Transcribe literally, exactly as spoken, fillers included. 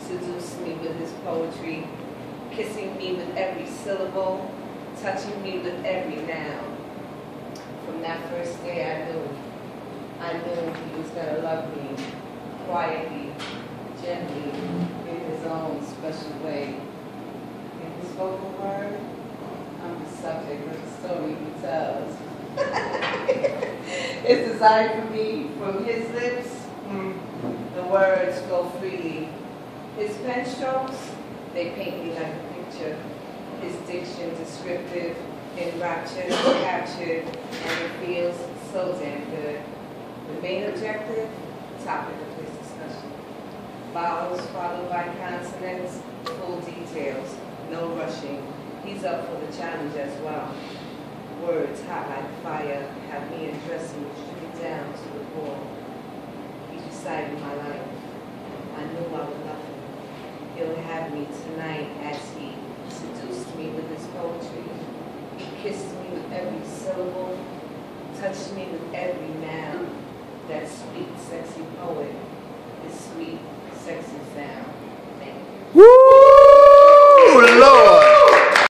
seduced me with his poetry, kissing me with every syllable, touching me with every noun. From that first day I knew, I knew he was going to love me quietly, gently, in his own special way. In his spoken word, I'm the subject of the story he tells. It's designed for me from his lips. Mm. The words flow freely. His pen strokes, they paint me like a picture. His diction descriptive, enraptured, captured, and it feels so damn good. The main objective, topic of his discussion. Vowels followed by consonants, full details, no rushing. He's up for the challenge as well. Words hot like fire have me addressing straight down to the core. He decided my life. I knew I would love him. He'll have me tonight as he seduced me with his poetry. He kissed me with every syllable, touched me with every noun. That sweet, sexy poet is sweet